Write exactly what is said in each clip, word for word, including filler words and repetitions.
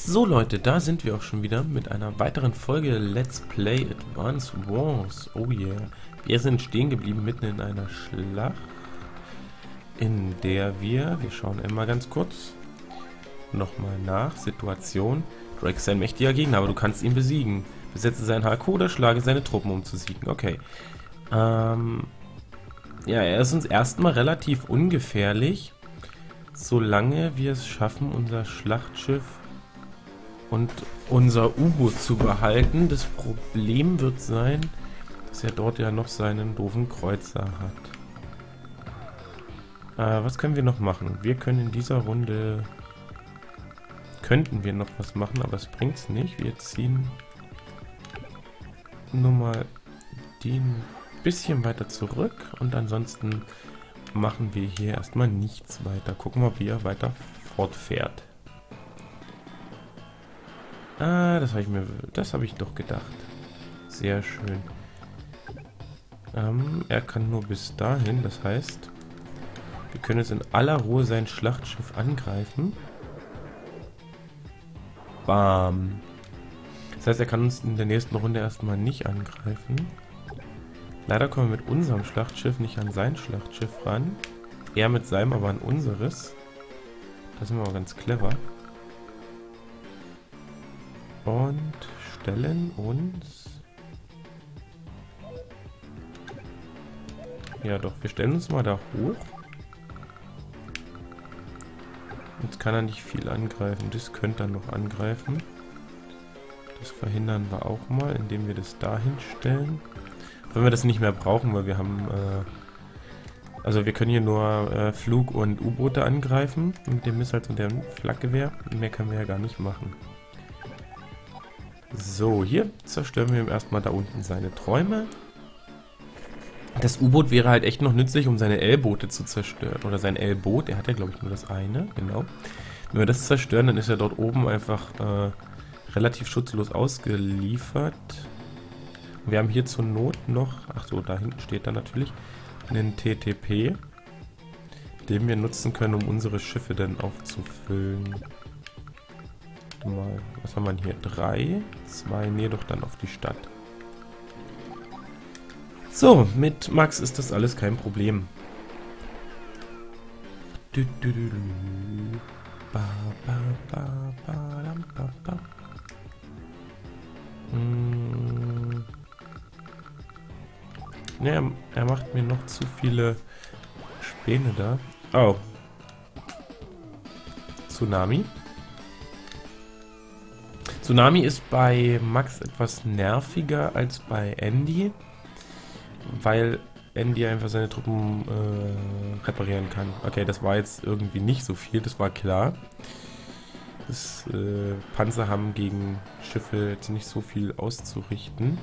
So Leute, da sind wir auch schon wieder mit einer weiteren Folge Let's Play Advance Wars. Oh yeah. Wir sind stehen geblieben mitten in einer Schlacht, in der wir, wir schauen einmal ganz kurz nochmal nach, Situation. Drake ist ein mächtiger Gegner, aber du kannst ihn besiegen. Besetze seinen H Q oder schlage seine Truppen, um zu siegen. Okay. Ähm, ja, er ist uns erstmal relativ ungefährlich, solange wir es schaffen, unser Schlachtschiff und unser U-Boot zu behalten. Das Problem wird sein, dass er dort ja noch seinen doofen Kreuzer hat. Äh, was können wir noch machen? Wir können in dieser Runde... Könnten wir noch was machen, aber es bringt's nicht. Wir ziehen nur mal den bisschen weiter zurück und ansonsten machen wir hier erstmal nichts weiter. Gucken wir, wie er weiter fortfährt. Ah, das habe ich mir, das habe ich doch gedacht. Sehr schön. Ähm, er kann nur bis dahin, das heißt, wir können jetzt in aller Ruhe sein Schlachtschiff angreifen. Bam. Das heißt, er kann uns in der nächsten Runde erstmal nicht angreifen. Leider kommen wir mit unserem Schlachtschiff nicht an sein Schlachtschiff ran. Er mit seinem, aber an unseres. Das sind wir aber ganz clever. Und stellen uns... Ja doch, wir stellen uns mal da hoch. Jetzt kann er nicht viel angreifen. Das könnte er noch angreifen. Das verhindern wir auch mal, indem wir das dahin stellen. Wenn wir das nicht mehr brauchen, weil wir haben... Äh, also wir können hier nur äh, Flug- und U-Boote angreifen. Mit dem Missiles und dem Flakgewehr. Mehr können wir ja gar nicht machen. So, hier zerstören wir ihm erstmal da unten seine Träume. Das U-Boot wäre halt echt noch nützlich, um seine L-Boote zu zerstören. Oder sein L-Boot, er hat ja glaube ich nur das eine, genau. Wenn wir das zerstören, dann ist er dort oben einfach äh, relativ schutzlos ausgeliefert. Wir haben hier zur Not noch, ach so, da hinten steht dann natürlich, einen T T P, den wir nutzen können, um unsere Schiffe dann aufzufüllen. Mal, was haben wir hier? Drei, zwei, nee, doch dann auf die Stadt. So, mit Max ist das alles kein Problem. Du, du, du, du. Ba, ba, ba, ba, dam, ba, ba. Hm. Ja, er, er macht mir noch zu viele Späne da. Oh. Tsunami. Tsunami ist bei Max etwas nerviger als bei Andy, weil Andy einfach seine Truppen äh, reparieren kann. Okay, das war jetzt irgendwie nicht so viel, das war klar. Das, äh, Panzer haben gegen Schiffe jetzt nicht so viel auszurichten.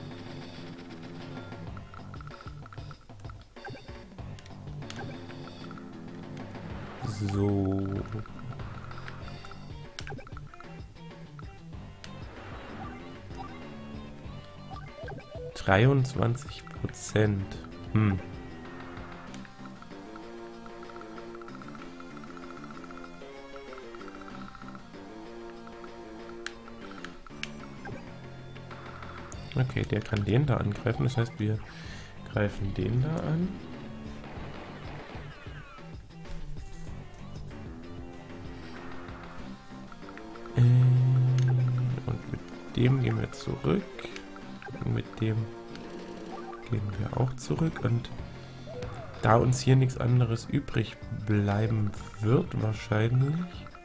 So. dreiundzwanzig Prozent. Hm. Okay, der kann den da angreifen. Das heißt, wir greifen den da an. Und mit dem gehen wir zurück. Mit dem gehen wir auch zurück und da uns hier nichts anderes übrig bleiben wird wahrscheinlich,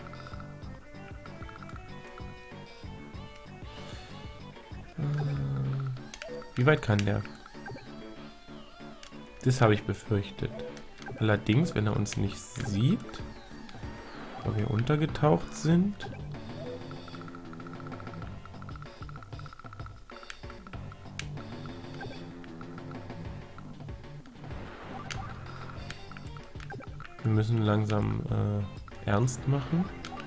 wie weit kann der? Das habe ich befürchtet. Allerdings, wenn er uns nicht sieht, weil wir untergetaucht sind, wir müssen langsam äh, ernst machen.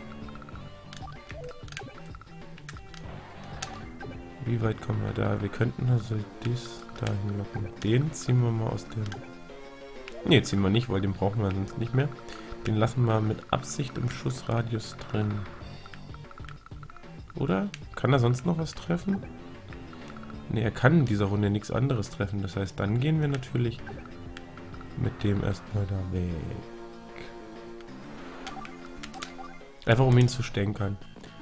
Wie weit kommen wir da? Wir könnten also das dahin locken. Den ziehen wir mal aus dem... Ne, ziehen wir nicht, weil den brauchen wir sonst nicht mehr. Den lassen wir mit Absicht im Schussradius drin. Oder? Kann er sonst noch was treffen? Ne, er kann in dieser Runde nichts anderes treffen. Das heißt, dann gehen wir natürlich mit dem erstmal da weg. Einfach um ihn zu stänkern.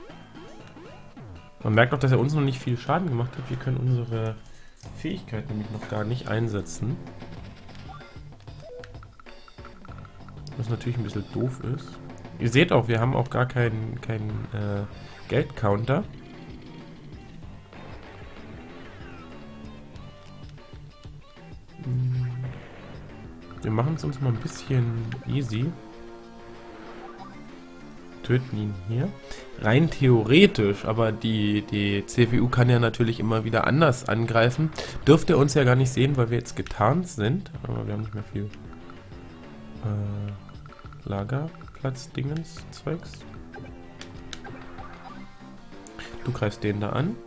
Man merkt auch, dass er uns noch nicht viel Schaden gemacht hat. Wir können unsere Fähigkeit nämlich noch gar nicht einsetzen. Was natürlich ein bisschen doof ist. Ihr seht auch, wir haben auch gar keinen keinen äh, Geldcounter. Wir machen es uns mal ein bisschen easy. Töten ihn hier. Rein theoretisch, aber die, die C P U kann ja natürlich immer wieder anders angreifen. Dürfte uns ja gar nicht sehen, weil wir jetzt getarnt sind. Aber wir haben nicht mehr viel äh, Lagerplatz-Dingens, Zeugs. Du greifst den da an.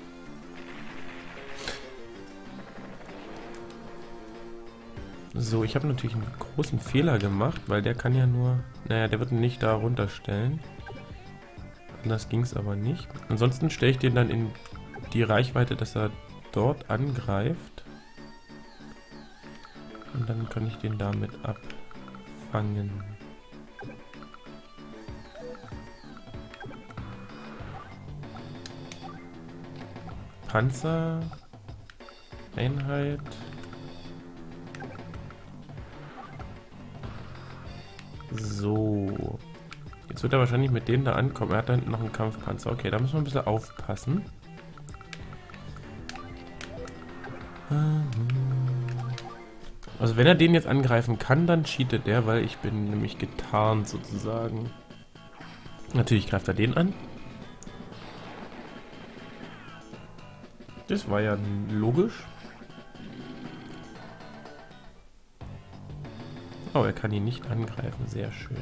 So, ich habe natürlich einen großen Fehler gemacht, weil der kann ja nur... Naja, der wird ihn nicht da runterstellen. Anders ging es aber nicht. Ansonsten stelle ich den dann in die Reichweite, dass er dort angreift. Und dann kann ich den damit abfangen. Panzer. Einheit. So. Jetzt wird er wahrscheinlich mit denen da ankommen. Er hat da hinten noch einen Kampfpanzer. Okay, da müssen wir ein bisschen aufpassen. Also wenn er den jetzt angreifen kann, dann cheatet der, weil ich bin nämlich getarnt sozusagen. Natürlich greift er den an. Das war ja logisch. Oh, er kann ihn nicht angreifen. Sehr schön.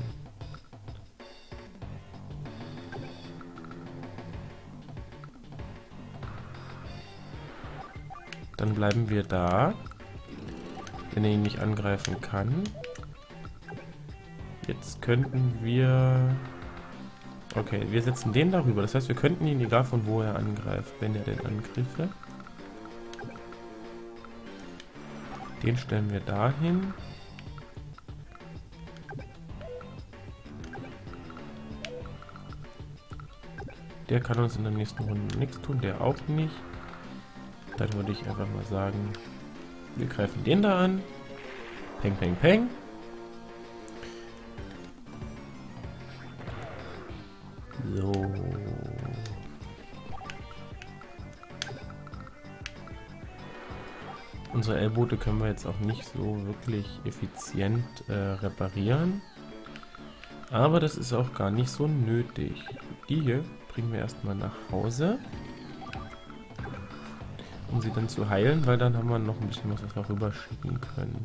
Dann bleiben wir da. Wenn er ihn nicht angreifen kann. Jetzt könnten wir... Okay, wir setzen den darüber. Das heißt, wir könnten ihn, egal von wo er angreift, wenn er den angriffe. Den stellen wir dahin. Der kann uns in der nächsten Runde nichts tun, der auch nicht. Dann würde ich einfach mal sagen, wir greifen den da an. Peng, peng, peng. So. Unsere L-Boote können wir jetzt auch nicht so wirklich effizient äh, reparieren. Aber das ist auch gar nicht so nötig. Die hier bringen wir erstmal nach Hause. Um sie dann zu heilen, weil dann haben wir noch ein bisschen was, was wir rüber schicken können.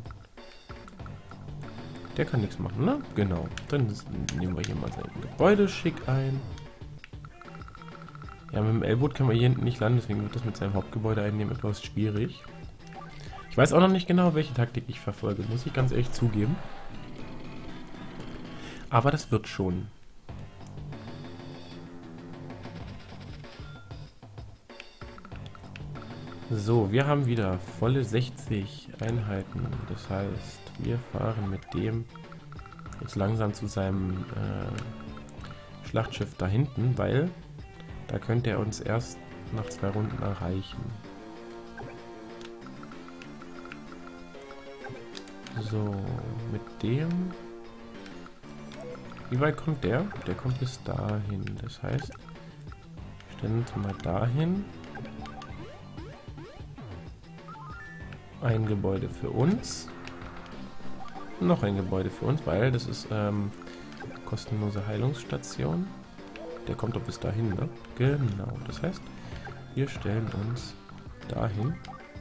Der kann nichts machen, ne? Genau. Dann nehmen wir hier mal sein Gebäude schick ein. Ja, mit dem L-Boot können wir hier hinten nicht landen, deswegen wird das mit seinem Hauptgebäude einnehmen etwas schwierig. Ich weiß auch noch nicht genau, welche Taktik ich verfolge, muss ich ganz ehrlich zugeben. Aber das wird schon. So, wir haben wieder volle sechzig Einheiten. Das heißt, wir fahren mit dem jetzt langsam zu seinem äh, Schlachtschiff da hinten, weil da könnte er uns erst nach zwei Runden erreichen. So, mit dem... Wie weit kommt der? Der kommt bis dahin. Das heißt, stellen uns mal dahin. Ein Gebäude für uns. Noch ein Gebäude für uns, weil das ist ähm, kostenlose Heilungsstation. Der kommt doch bis dahin, ne? Genau. Das heißt, wir stellen uns dahin.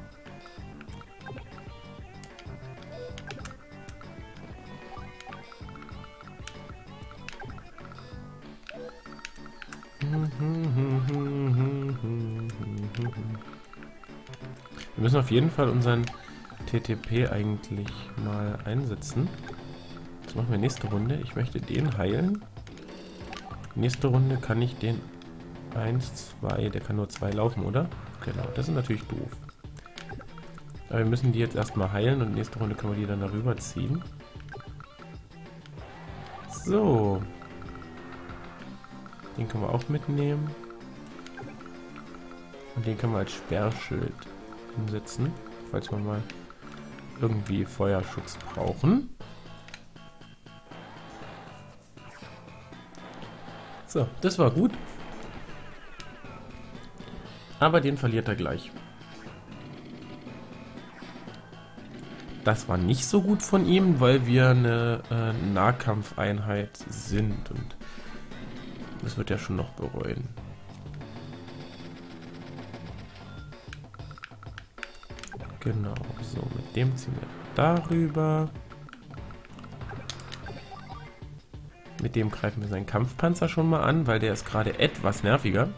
Wir müssen auf jeden Fall unseren T T P eigentlich mal einsetzen. Das machen wir nächste Runde. Ich möchte den heilen. Nächste Runde kann ich den Eins, zwei, der kann nur zwei laufen, oder? Genau, das ist natürlich doof. Aber wir müssen die jetzt erstmal heilen und nächste Runde können wir die dann darüber ziehen. So. Den können wir auch mitnehmen. Und den können wir als Sperrschild hinsetzen, falls wir mal irgendwie Feuerschutz brauchen. So, das war gut. Aber den verliert er gleich. Das war nicht so gut von ihm, weil wir eine äh, Nahkampfeinheit sind. Und das wird er schon noch bereuen. Genau, so, mit dem ziehen wir darüber. Mit dem greifen wir seinen Kampfpanzer schon mal an, weil der ist gerade etwas nerviger.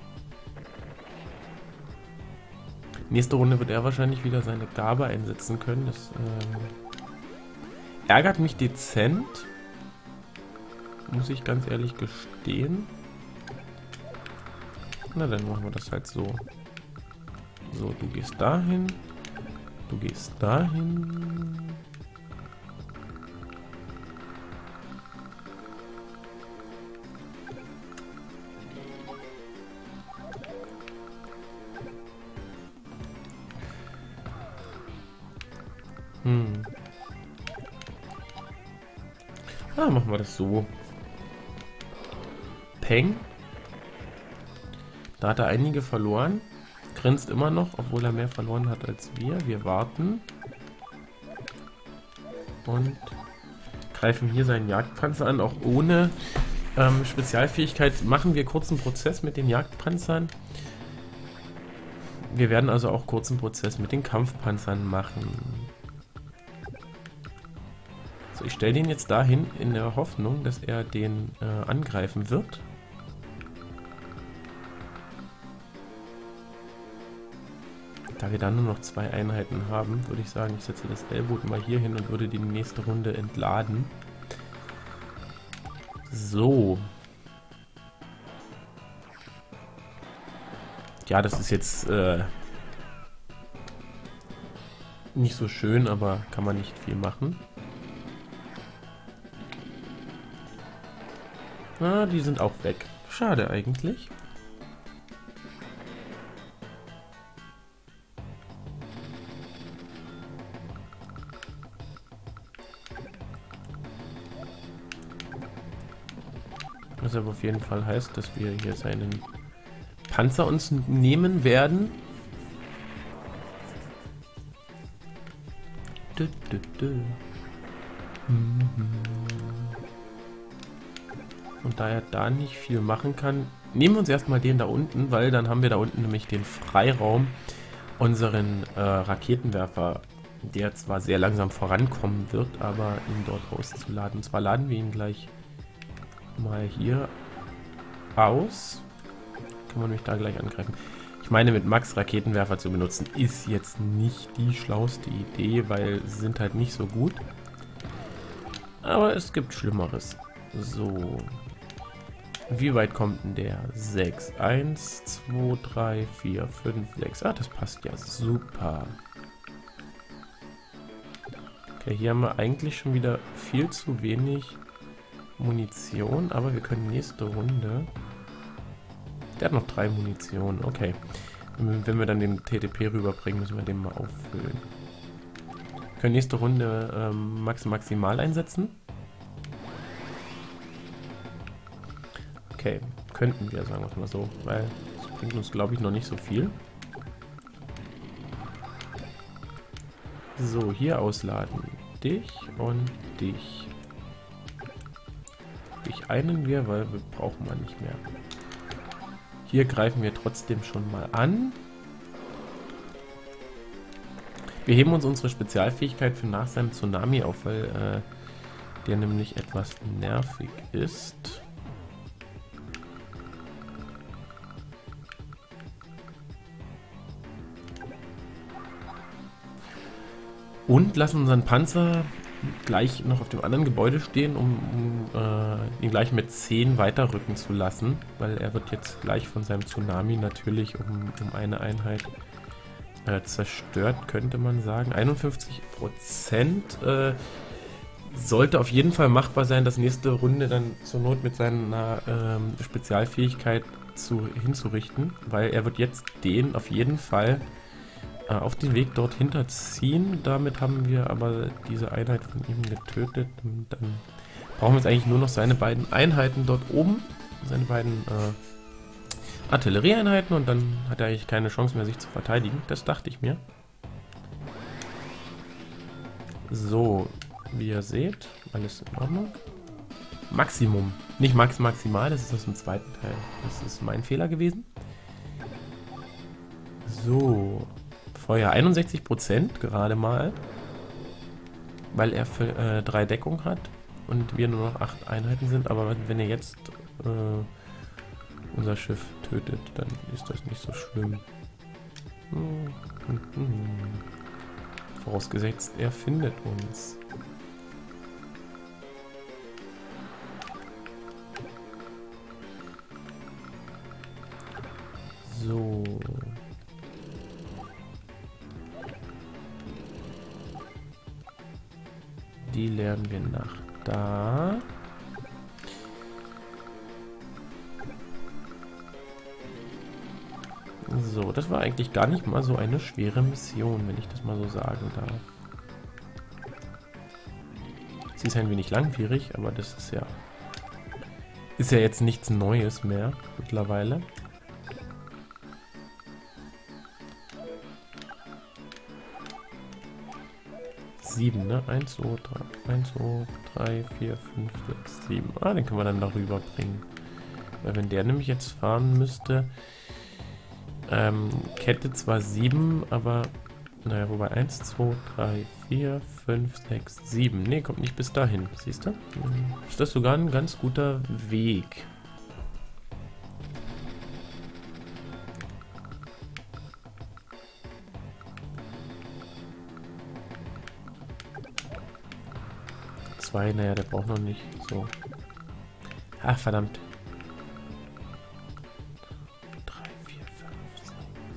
Nächste Runde wird er wahrscheinlich wieder seine Gabe einsetzen können. Das äh, ärgert mich dezent. Muss ich ganz ehrlich gestehen. Na, dann machen wir das halt so. So, du gehst dahin. Du gehst dahin. Hm. Ah, machen wir das so. Peng. Da hat er einige verloren. Grinst immer noch, obwohl er mehr verloren hat als wir. Wir warten. Und greifen hier seinen Jagdpanzer an. Auch ohne ähm, Spezialfähigkeit machen wir kurzen Prozess mit den Jagdpanzern. Wir werden also auch kurzen Prozess mit den Kampfpanzern machen. So, ich stelle den jetzt dahin in der Hoffnung, dass er den äh, angreifen wird. Da wir dann nur noch zwei Einheiten haben, würde ich sagen, ich setze das L-Boot mal hier hin und würde die nächste Runde entladen. So. Ja, das ist jetzt äh, nicht so schön, aber kann man nicht viel machen. Ah, die sind auch weg. Schade eigentlich. Was aber auf jeden Fall heißt, dass wir hier seinen Panzer uns nehmen werden. Dö, dö, dö. Und da er da nicht viel machen kann, nehmen wir uns erstmal den da unten, weil dann haben wir da unten nämlich den Freiraum, unseren äh, Raketenwerfer, der zwar sehr langsam vorankommen wird, aber ihn dort rauszuladen. Und zwar laden wir ihn gleich mal hier aus. Kann man mich da gleich angreifen. Ich meine, mit Max Raketenwerfer zu benutzen, ist jetzt nicht die schlauste Idee, weil sie sind halt nicht so gut. Aber es gibt Schlimmeres. So. Wie weit kommt denn der? sechs. eins, zwei, drei, vier, fünf, sechs. Ah, das passt ja super. Okay, hier haben wir eigentlich schon wieder viel zu wenig Munition, aber wir können nächste Runde... Der hat noch drei Munition, okay. Wenn wir dann den T T P rüberbringen, müssen wir den mal auffüllen. Wir können nächste Runde ähm, Max maximal einsetzen. Okay, könnten wir, sagen wir es mal so, weil das bringt uns, glaube ich, noch nicht so viel. So, hier ausladen. Dich und dich. Dich einen wir, weil wir brauchen wir nicht mehr. Hier greifen wir trotzdem schon mal an. Wir heben uns unsere Spezialfähigkeit für nach seinem Tsunami auf, weil äh, der nämlich etwas nervig ist. Und lassen unseren Panzer gleich noch auf dem anderen Gebäude stehen, um, um äh, ihn gleich mit zehn weiterrücken zu lassen, weil er wird jetzt gleich von seinem Tsunami natürlich um, um eine Einheit äh, zerstört, könnte man sagen. einundfünfzig Prozent äh, sollte auf jeden Fall machbar sein, das nächste Runde dann zur Not mit seiner ähm, Spezialfähigkeit zu, hinzurichten, weil er wird jetzt den auf jeden Fall äh, auf den Weg dort hinterziehen. Damit haben wir aber diese Einheit von ihm getötet. Und dann brauchen wir jetzt eigentlich nur noch seine beiden Einheiten dort oben, seine beiden äh, Artillerieeinheiten, und dann hat er eigentlich keine Chance mehr, sich zu verteidigen. Das dachte ich mir. So, wie ihr seht, alles in Ordnung. Maximum. Nicht Max Maximal, das ist aus dem zweiten Teil. Das ist mein Fehler gewesen. So. Feuer einundsechzig Prozent gerade mal. Weil er für äh, drei Deckung hat und wir nur noch acht Einheiten sind. Aber wenn er jetzt äh, unser Schiff tötet, dann ist das nicht so schlimm. Hm, hm, hm. Vorausgesetzt, er findet uns. So. Die lernen wir nach da. So, das war eigentlich gar nicht mal so eine schwere Mission, wenn ich das mal so sagen darf. Sie ist ein wenig langwierig, aber das ist ja ist ja jetzt nichts Neues mehr mittlerweile. sieben, ne? eins, zwei, drei, eins, zwei, drei, vier, fünf, sechs, sieben. Ah, den können wir dann darüber bringen. Weil wenn der nämlich jetzt fahren müsste, ähm, Kette zwar sieben, aber naja, wobei eins, zwei, drei, vier, fünf, sechs, sieben. Ne, kommt nicht bis dahin, siehst du? Ist das sogar ein ganz guter Weg. Zwei, naja, der braucht noch nicht. So. Ach, verdammt. drei, vier, fünf, sechs.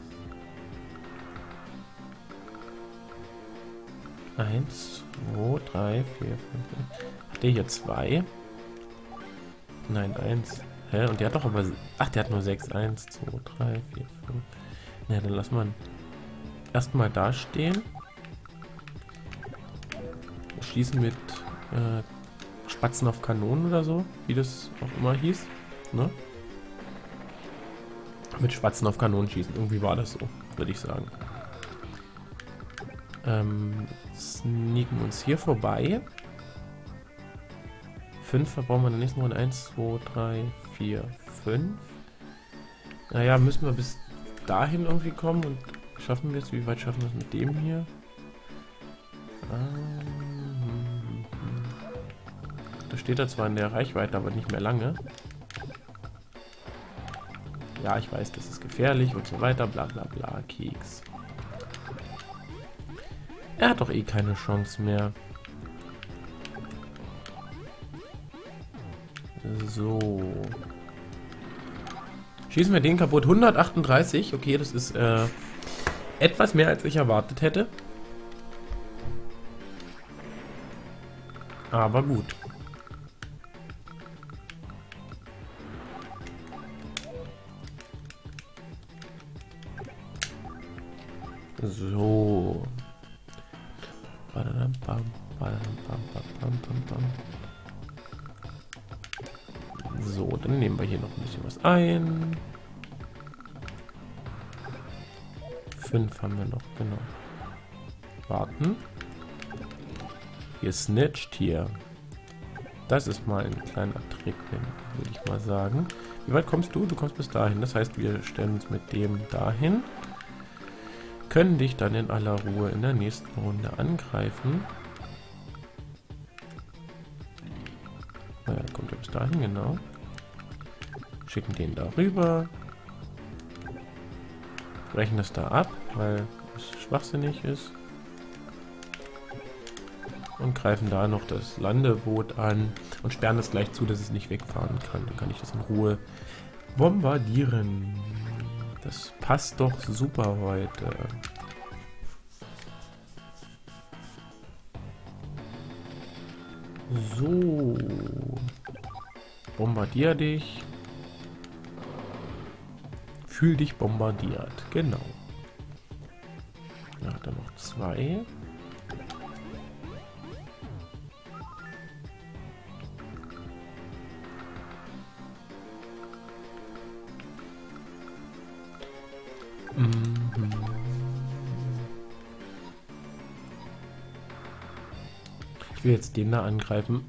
eins, zwei, drei, vier, fünf, sechs. Hat der hier zwei? Nein, eins. Hä? Und der hat doch aber... Ach, der hat nur sechs. eins, zwei, drei, vier, fünf. Na, dann lass mal erstmal da stehen. Schießen mit... Äh, Spatzen auf Kanonen oder so, wie das auch immer hieß, ne? Mit Spatzen auf Kanonen schießen, irgendwie war das so, würde ich sagen. Ähm, sneaken uns hier vorbei. Fünf verbrauchen wir in der nächsten Runde. Eins, zwei, drei, vier, fünf. Naja, müssen wir bis dahin irgendwie kommen, und schaffen wir es? Wie weit schaffen wir es mit dem hier? Ähm, Da steht er zwar in der Reichweite, aber nicht mehr lange. Ja, ich weiß, das ist gefährlich und so weiter, bla bla bla, Keks. Er hat doch eh keine Chance mehr. So. Schießen wir den kaputt. hundertachtunddreißig, okay, das ist äh, etwas mehr, als ich erwartet hätte. Aber gut. So. So, dann nehmen wir hier noch ein bisschen was ein. Fünf haben wir noch, genau. Warten. Ihr snitcht hier. Das ist mal ein kleiner Trick, würde ich mal sagen. Wie weit kommst du? Du kommst bis dahin. Das heißt, wir stellen uns mit dem dahin. Können dich dann in aller Ruhe in der nächsten Runde angreifen. Naja, kommt er bis dahin, genau. Schicken den da rüber. Brechen das da ab, weil es schwachsinnig ist. Und greifen da noch das Landeboot an und sperren es gleich zu, dass es nicht wegfahren kann. Dann kann ich das in Ruhe bombardieren. Das passt doch super heute. So. Bombardier dich. Fühl dich bombardiert. Genau. Ja, dann noch zwei. Mhm. Ich will jetzt den da angreifen.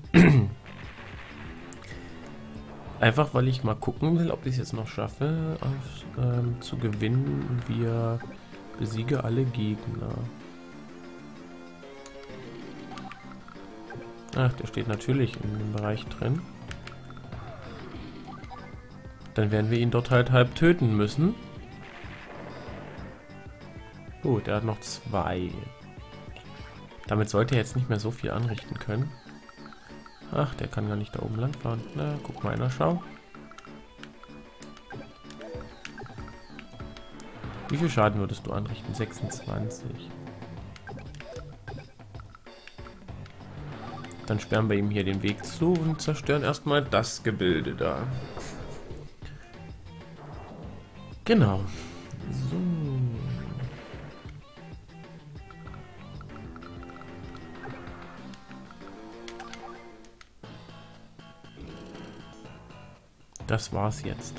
Einfach, weil ich mal gucken will, ob ich es jetzt noch schaffe, auf, ähm, zu gewinnen. Wir besiege alle Gegner. Ach, der steht natürlich in dem Bereich drin. Dann werden wir ihn dort halt halb töten müssen. Gut, er hat noch zwei. Damit sollte er jetzt nicht mehr so viel anrichten können. Ach, der kann gar nicht da oben lang fahren. Na, guck mal einer, schau. Wie viel Schaden würdest du anrichten? sechsundzwanzig. Dann sperren wir ihm hier den Weg zu und zerstören erstmal das Gebilde da. Genau. So. Das war's jetzt.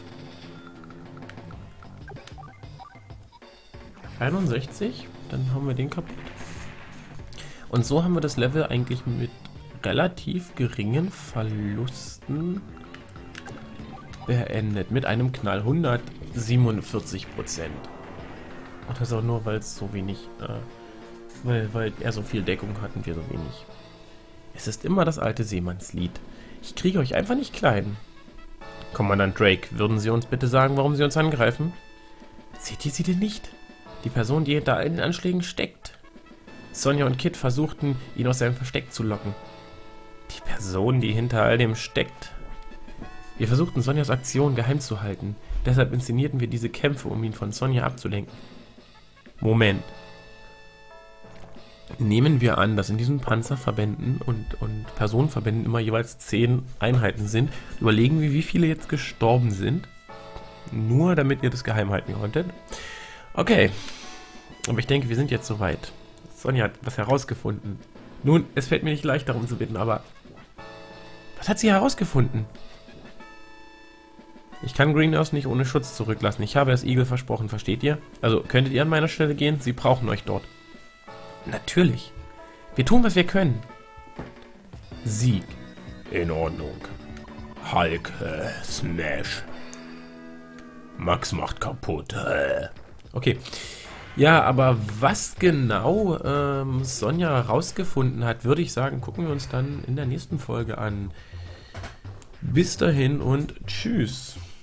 einundsechzig, dann haben wir den kaputt. Und so haben wir das Level eigentlich mit relativ geringen Verlusten beendet. Mit einem Knall hundertsiebenundvierzig Prozent. Und das auch nur, weil es so wenig, äh, weil, weil er so viel Deckung hat und wir so wenig. Es ist immer das alte Seemannslied. Ich kriege euch einfach nicht klein. Kommandant Drake, würden Sie uns bitte sagen, warum Sie uns angreifen? Seht ihr sie denn nicht? Die Person, die hinter all den Anschlägen steckt. Sonja und Kit versuchten, ihn aus seinem Versteck zu locken. Die Person, die hinter all dem steckt? Wir versuchten, Sonjas Aktion geheim zu halten. Deshalb inszenierten wir diese Kämpfe, um ihn von Sonja abzulenken. Moment. Nehmen wir an, dass in diesen Panzerverbänden und, und Personenverbänden immer jeweils zehn Einheiten sind. Überlegen wir, wie viele jetzt gestorben sind. Nur damit ihr das geheim halten konntet. Okay. Aber ich denke, wir sind jetzt soweit. Sonja hat was herausgefunden. Nun, es fällt mir nicht leicht, darum zu bitten, aber... Was hat sie herausgefunden? Ich kann Green Earth nicht ohne Schutz zurücklassen. Ich habe es Eagle versprochen, versteht ihr? Also, könntet ihr an meiner Stelle gehen? Sie brauchen euch dort. Natürlich. Wir tun, was wir können. Sieg. In Ordnung. Hulk, äh, Smash. Max macht kaputt. Äh. Okay. Ja, aber was genau ähm, Sonja herausgefunden hat, würde ich sagen, gucken wir uns dann in der nächsten Folge an. Bis dahin und tschüss.